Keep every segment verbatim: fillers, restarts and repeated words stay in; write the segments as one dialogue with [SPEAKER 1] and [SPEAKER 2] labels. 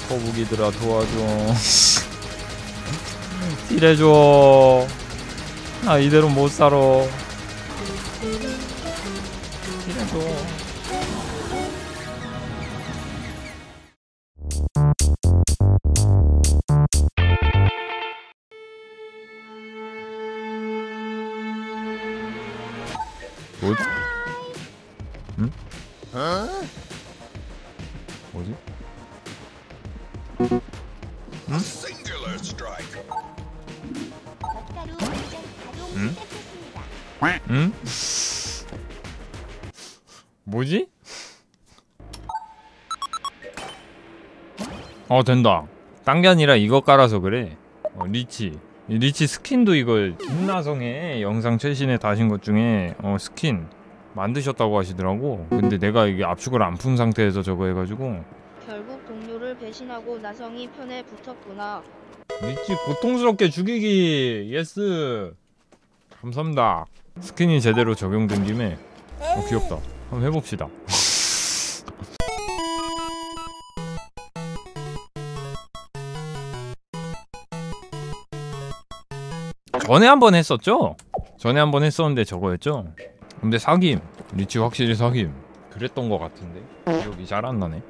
[SPEAKER 1] 거북이들아 도와줘. 딜해줘. 나 이대로 못살아. 딜해줘. 뭐지? 응? 뭐지? 응? 응? 응? 뭐지? 어 된다. 딴 게 아니라 이거 깔아서 그래. 어, 리치 이 리치 스킨도 이걸 김나성의 영상 최신에 다신 것 중에 어 스킨 만드셨다고 하시더라고. 근데 내가 이게 압축을 안 푼 상태에서 저거 해가지고
[SPEAKER 2] 결국 동료를 배신하고 나성이 편에 붙었구나.
[SPEAKER 1] 리치 고통스럽게 죽이기. 예스. 감사합니다. 스킨이 제대로 적용된 김에 어 귀엽다. 한번 해봅시다. 전에 한번 했었죠? 전에 한번 했었는데 저거였죠? 근데 사김. 리치 확실히 사김. 그랬던 것 같은데 기억이 잘 안 나네.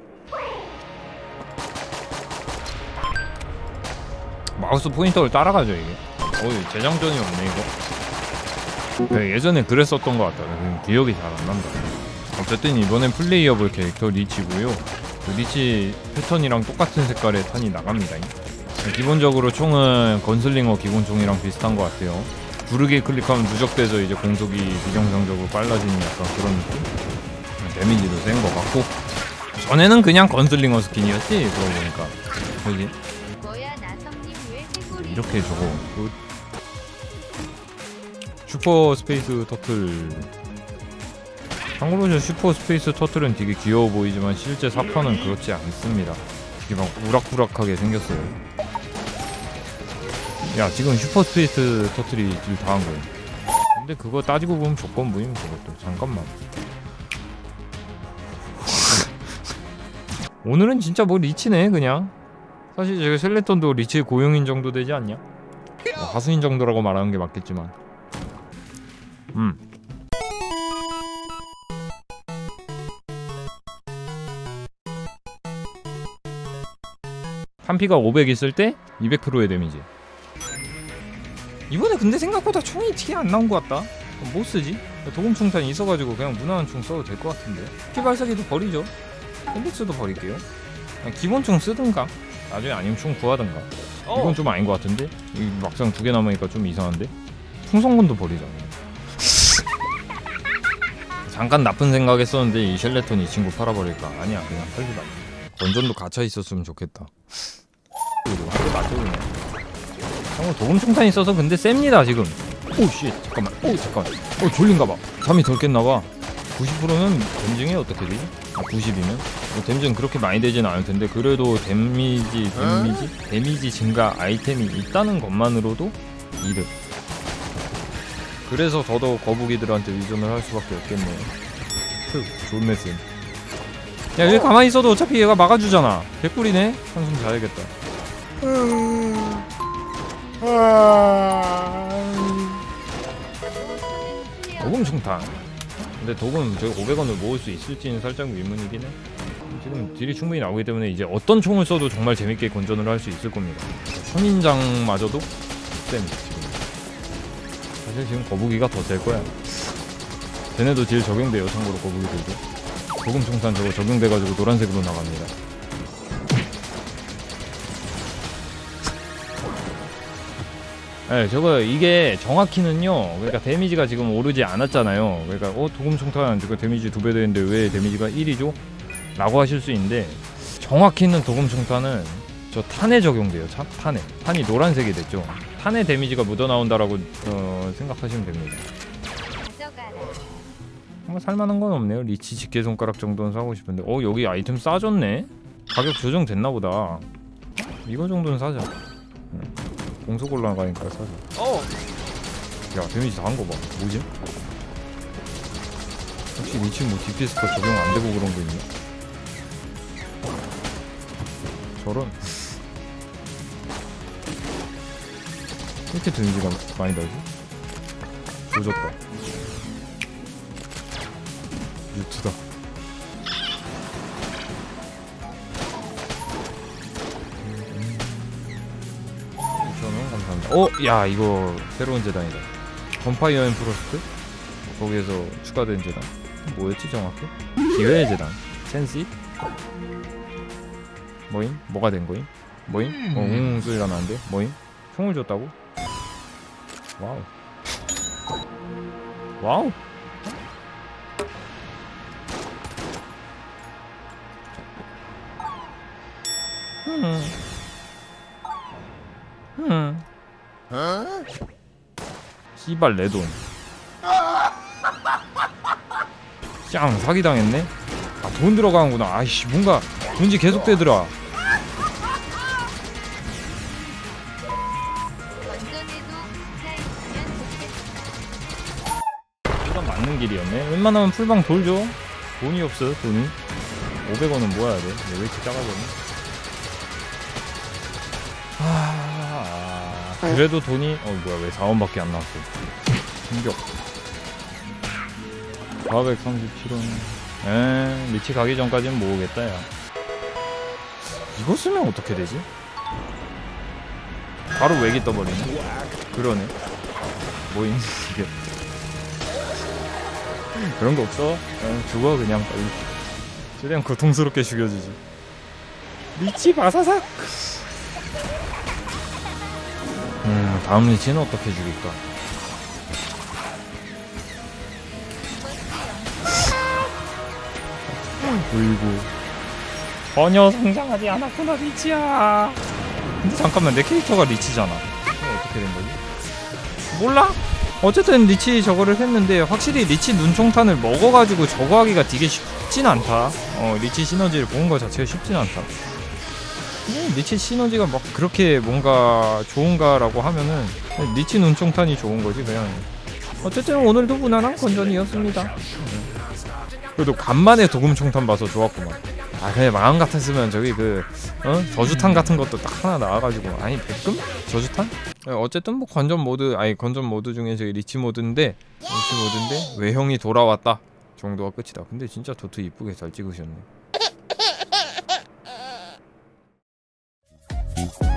[SPEAKER 1] 마우스 포인터를 따라가죠 이게. 어이 재장전이 없네 이거. 네, 예전에 그랬었던 것 같다. 기억이 잘 안 난다. 어쨌든 이번엔 플레이어블 캐릭터 리치고요. 그 리치 패턴이랑 똑같은 색깔의 탄이 나갑니다. 기본적으로 총은 건슬링어 기본총이랑 비슷한 것 같아요. 부르기 클릭하면 누적돼서 이제 공속이 비정상적으로 빨라지는 약간 그런 느낌? 데미지도 센 것 같고. 전에는 그냥 건슬링어 스킨이었지 그러고 보니까. 그지? 이렇게 저거 그 슈퍼 스페이스 터틀. 참고로 저 슈퍼 스페이스 터틀은 되게 귀여워 보이지만 실제 사파는 그렇지 않습니다. 되게 막 우락부락하게 생겼어요. 야 지금 슈퍼 스페이스 터틀이 딜 다 한 거야. 근데 그거 따지고 보면 조건부임 그것도. 잠깐만. 오늘은 진짜 뭐 리치네 그냥. 사실 제가 셀레톤도 리치의 고용인 정도 되지 않냐? 뭐 하수인 정도라고 말하는 게 맞겠지만. 음. 탄피가 오백 있을 때 이백 퍼센트의 데미지. 이번에 근데 생각보다 총이 티 안 나온 것 같다. 그럼 뭐 쓰지? 도금총탄이 있어가지고 그냥 무난한 총 써도 될 것 같은데. 피발사기도 버리죠. 헬릭스도 버릴게요. 그냥 기본총 쓰든가 나중에 아니면 총 구하든가. 이건 좀 아닌 것 같은데? 이 막상 두 개 남으니까 좀 이상한데? 풍선군도 버리자. 잠깐 나쁜 생각했었는데 이 셸레톤 이 친구 팔아버릴까? 아니야 그냥 팔지 마. 건전도 갇혀 있었으면 좋겠다. 이거 한대 맞죠 그냥. 어, 도금총탄이 있어서 근데 셉니다 지금. 오씨 잠깐만. 오 잠깐만. 어 졸린가봐. 잠이 덜 깼나봐. 구십 퍼센트면 댐증이 어떻게 되지? 아, 구십이면? 뭐 댐증 그렇게 많이 되진 않을 텐데 그래도 데미지 데미지 데미지 증가 아이템이 있다는 것만으로도 이득. 그래서 더더욱 거북이들한테 의존을 할 수밖에 없겠네요. 크 좋은 메시지. 야 여기 가만히 있어도 어차피 얘가 막아주잖아. 개꿀이네. 한숨 자야겠다. 도금총탄. 근데 도금 저기 오백 원을 모을 수 있을지는 살짝 의문이긴 해. 지금 딜이 충분히 나오기 때문에 이제 어떤 총을 써도 정말 재밌게 건전을 할 수 있을 겁니다. 선인장마저도 쌤 지금. 사실 지금 거북이가 더 될 거야. 쟤네도 딜 적용돼요. 참고로 거북이들도. 도금총탄 저거 적용돼가지고 노란색으로 나갑니다. 네, 저거 이게 정확히는요. 그러니까 데미지가 지금 오르지 않았잖아요. 그러니까 어 도금총탄 저거 데미지 두 배 되는데 왜 데미지가 일이죠? 라고 하실 수 있는데 정확히는 도금총탄은 저 탄에 적용돼요. 차, 탄에. 탄이 노란색이 됐죠. 탄에 데미지가 묻어나온다라고 어, 생각하시면 됩니다. 뭐 살만한 건 없네요. 리치 집게손가락 정도는 사고 싶은데 어 여기 아이템 싸졌네? 가격 조정됐나보다. 이거 정도는 사자. 응. 공속 올라가니까 사자. 어! 야 데미지 다 한 거 봐. 뭐지? 혹시 리치 뭐 디피스터 적용 안 되고 그런 거 있냐? 저런. 이렇게 데미지가 많이 나지? 조졌다. 유튜다. 저는 감사합니다. 어? 야 이거 새로운 재단이다. 건파이어 앤 프로스트? 거기에서 추가된 재단. 뭐였지 정확히? 기회의 재단. 센시? 뭐임? 뭐가 된 거임? 뭐임? 어, 웅 소리가 나는데? 뭐임? 총을 줬다고? 와우. 와우. 음. 음. 씨발 내 돈. 짱 사기당했네? 아 돈 들어가는구나. 아이씨 뭔가 돈지 계속 되더라. 이건 맞는 길이었네. 웬만하면 풀방 돌죠. 돈이 없어 돈이. 오백 원은 모아야 돼. 왜 이렇게 작아졌네. 아... 그래도 돈이 어 뭐야 왜 사 원밖에 안 나왔어. 충격. 사백삼십칠 원. 에 리치 가기 전까지는 모으겠다 야. 이거 쓰면 어떻게 되지? 바로 외기 떠버리네. 그러네. 뭐임 이게. 그런 거 없어? 에, 죽어 그냥 빨리. 최대한 고통스럽게 죽여주지. 리치 바사삭. 음 다음 리치는 어떻게 죽일까? 어이구 전혀 성장하지 않았구나 리치야. 근데 잠깐만 내 캐릭터가 리치잖아. 이거 어떻게 된 거지? 몰라? 어쨌든 리치 저거를 했는데 확실히 리치 눈총탄을 먹어가지고 저거 하기가 되게 쉽진 않다. 어 리치 시너지를 보는 거 자체가 쉽진 않다. 근데 리치 시너지가 막 그렇게 뭔가 좋은가라고 하면은 리치 눈총탄이 좋은 거지 그냥. 어쨌든 오늘도 무난한 건전이었습니다. 그래도 간만에 도금총탄 봐서 좋았구만. 아 그냥 마음 같았으면 저기 그 어? 저주탄 같은 것도 딱 하나 나와가지고. 아니 백금? 저주탄? 어쨌든 뭐 건전 모드 아니 건전 모드 중에 저기 리치 모드인데 리치 모드인데 외형이 돌아왔다 정도가 끝이다. 근데 진짜 도트 이쁘게 잘 찍으셨네.